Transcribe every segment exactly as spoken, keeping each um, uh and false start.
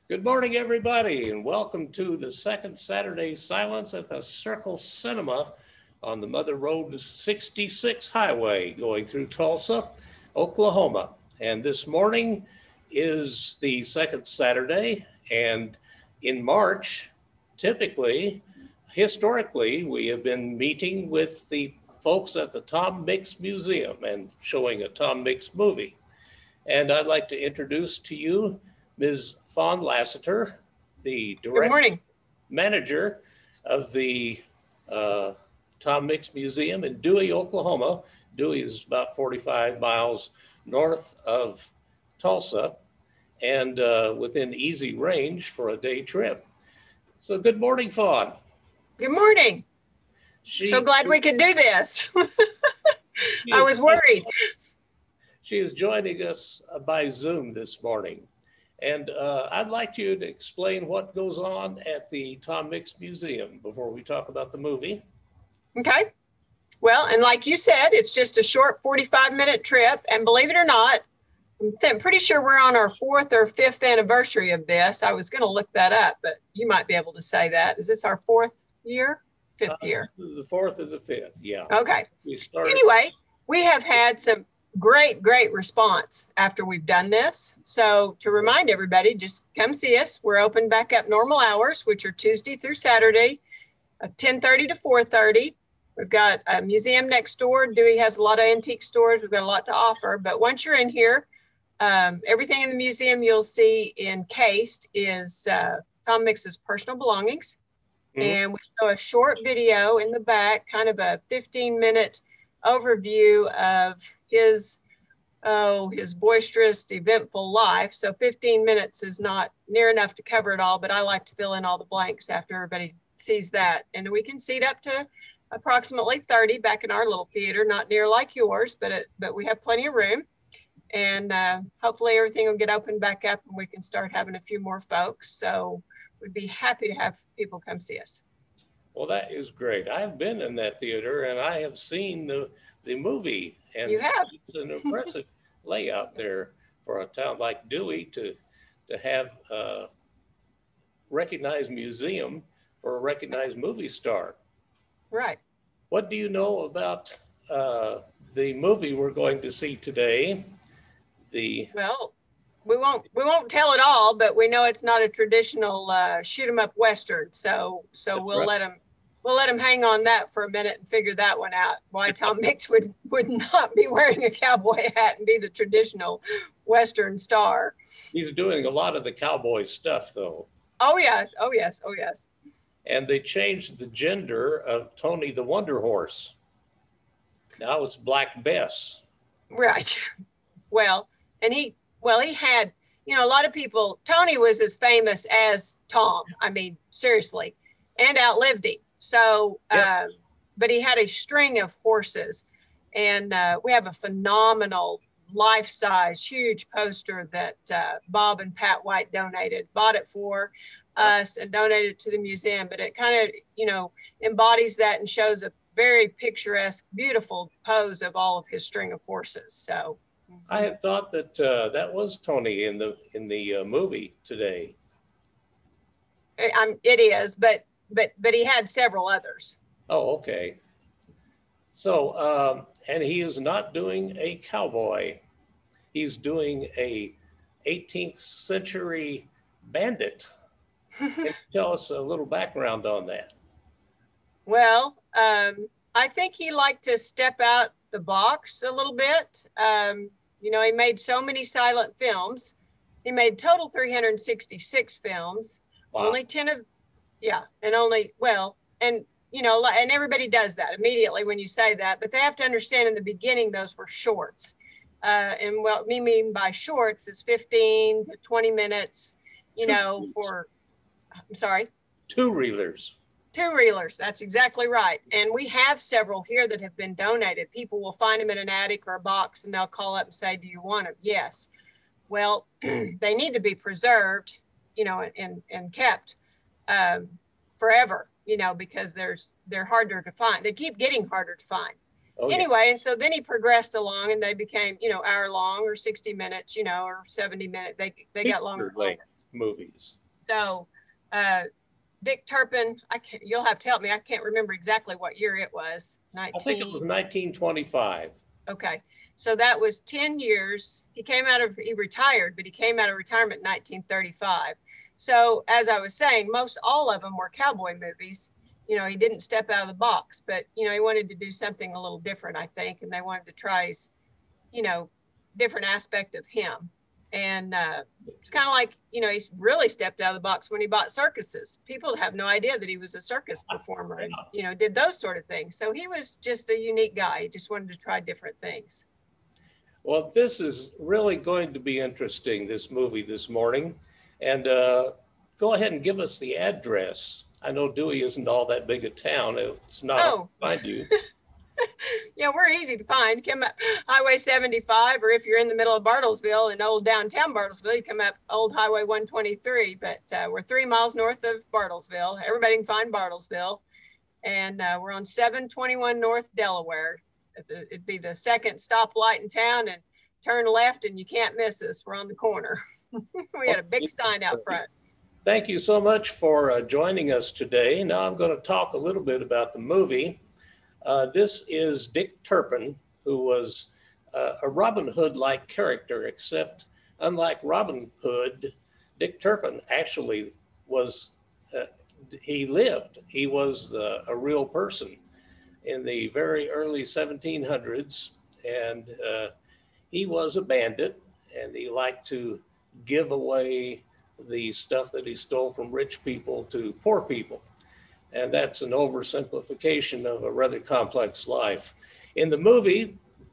Good morning, everybody, and welcome to the second Saturday Silence at the Circle Cinema on the Mother Road sixty-six Highway going through Tulsa, Oklahoma. And this morning is the second Saturday, and in March, typically, historically, we have been meeting with the folks at the Tom Mix Museum and showing a Tom Mix movie. And I'd like to introduce to you Miz Fawn Lassiter, the direct manager of the uh, Tom Mix Museum in Dewey, Oklahoma. Dewey is about forty-five miles north of Tulsa and uh, within easy range for a day trip. So good morning, Fawn. Good morning. She, so glad we could do this. I was worried. She is joining us by Zoom this morning. And uh, I'd like you to explain what goes on at the Tom Mix Museum before we talk about the movie. Okay. Well, and like you said, it's just a short forty-five minute trip. And believe it or not, I'm pretty sure we're on our fourth or fifth anniversary of this. I was going to look that up, but you might be able to say that. Is this our fourth year? Fifth uh, year? The fourth and the fifth, yeah. Okay. We started- anyway, we have had some great, great response after we've done this. So to remind everybody, just come see us. We're open back up normal hours, which are Tuesday through Saturday, uh, ten thirty to four thirty. We've got a museum next door. Dewey has a lot of antique stores. We've got a lot to offer. But once you're in here, um, everything in the museum you'll see encased is uh, Tom Mix's personal belongings. Mm-hmm. And we show a short video in the back, kind of a fifteen minute overview of his oh his boisterous, eventful life. So fifteen minutes is not near enough to cover it all, but I like to fill in all the blanks after everybody sees that. And we can seat up to approximately thirty back in our little theater, not near like yours, but it, but we have plenty of room. And uh, hopefully everything will get opened back up and we can start having a few more folks. So we'd be happy to have people come see us. Well, that is great. I've been in that theater and I have seen the, the movie. And you have. It's an impressive layout there for a town like Dewey to, to have a recognized museum for a recognized movie star. Right. What do you know about uh, the movie we're going to see today? The Well, we won't we won't tell it all, but we know it's not a traditional uh, shoot 'em up Western. So so That's we'll right. let them we'll let them hang on that for a minute and figure that one out. Why Tom Mix would would not be wearing a cowboy hat and be the traditional Western star. He's doing a lot of the cowboy stuff, though. Oh yes, oh yes, oh yes. And they changed the gender of Tony the Wonder Horse. Now it's Black Bess. Right. Well, and he well he had. You know, a lot of people, Tony was as famous as Tom. I mean, seriously, and outlived him. So, yep. uh, but he had a string of horses. And uh, we have a phenomenal life-size, huge poster that uh, Bob and Pat White donated, bought it for us and donated it to the museum. But it kind of, you know, embodies that and shows a very picturesque, beautiful pose of all of his string of horses. So. I had thought that uh, that was Tony in the in the uh, movie today. Um, it is, but but but he had several others. Oh, okay. So, um, and he is not doing a cowboy. He's doing a eighteenth century bandit. Can you tell us a little background on that? Well, um, I think he liked to step out the box a little bit. Um, You know, he made so many silent films. He made total three hundred sixty-six films. Wow. Only ten of, yeah, and only, well, and, you know, and everybody does that immediately when you say that, but they have to understand in the beginning, those were shorts. Uh, and what we mean by shorts is fifteen to twenty minutes, you Two know, reelers. for, I'm sorry? Two reelers. Two reelers, that's exactly right. And we have several here that have been donated. People will find them in an attic or a box and they'll call up and say, do you want them? Yes. Well, they need to be preserved, you know, and, and kept um, forever, you know, because there's they're harder to find. They keep getting harder to find. Oh, anyway, yeah. And so then he progressed along and they became, you know, hour long or sixty minutes, you know, or seventy minutes. They, they got longer. Length. movies. So uh, Dick Turpin, I can't, you'll have to help me. I can't remember exactly what year it was. nineteen... I think it was nineteen twenty-five. Okay. So that was ten years. He came out of, he retired, but he came out of retirement in nineteen thirty-five. So as I was saying, most all of them were cowboy movies. You know, he didn't step out of the box, but, you know, he wanted to do something a little different, I think. And they wanted to try his, you know, different aspect of him. And uh, it's kind of like, you know, he's really stepped out of the box when he bought circuses. People have no idea that he was a circus performer and, you know, did those sort of things. So he was just a unique guy. He just wanted to try different things. Well, this is really going to be interesting, this movie this morning. And uh, go ahead and give us the address. I know Dewey isn't all that big a town. It's not oh. hard to find you. Yeah, we're easy to find. Come up Highway seventy-five, or if you're in the middle of Bartlesville, in old downtown Bartlesville, you come up Old Highway one twenty-three. But uh, we're three miles north of Bartlesville. Everybody can find Bartlesville. And uh, we're on seven twenty-one North Delaware. It'd be the second stoplight in town, and turn left and you can't miss us. We're on the corner. We had a big sign out front. Thank you so much for uh, joining us today. Now I'm going to talk a little bit about the movie. Uh, this is Dick Turpin, who was uh, a Robin Hood-like character, except unlike Robin Hood, Dick Turpin actually was, uh, he lived. He was the, a real person in the very early seventeen hundreds, and uh, he was a bandit, and he liked to give away the stuff that he stole from rich people to poor people. And that's an oversimplification of a rather complex life. In the movie,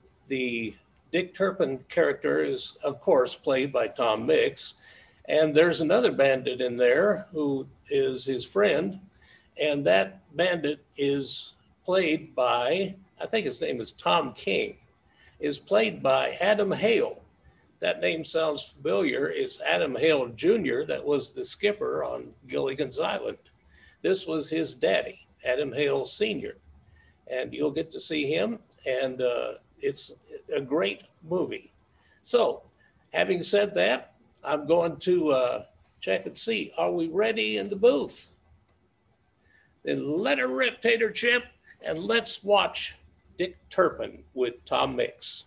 the Dick Turpin character is, of course, played by Tom Mix. And there's another bandit in there who is his friend. And that bandit is played by, I think his name is Tom King, is played by Adam Hale. That name sounds familiar. It's Adam Hale Junior that was the skipper on Gilligan's Island. This was his daddy, Adam Hale Senior And you'll get to see him, and uh, it's a great movie. So, having said that, I'm going to uh, check and see, are we ready in the booth? Then let her rip, Tater Chip, and let's watch Dick Turpin with Tom Mix.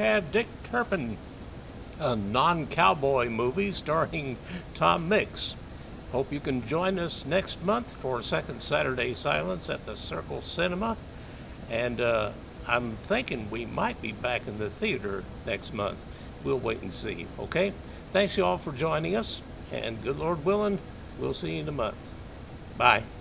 have Dick Turpin, a non-cowboy movie starring Tom Mix. Hope you can join us next month for Second Saturday Silence at the Circle Cinema. And uh, I'm thinking we might be back in the theater next month. We'll wait and see, okay? Thanks you all for joining us, and good Lord willing, we'll see you in a month. Bye.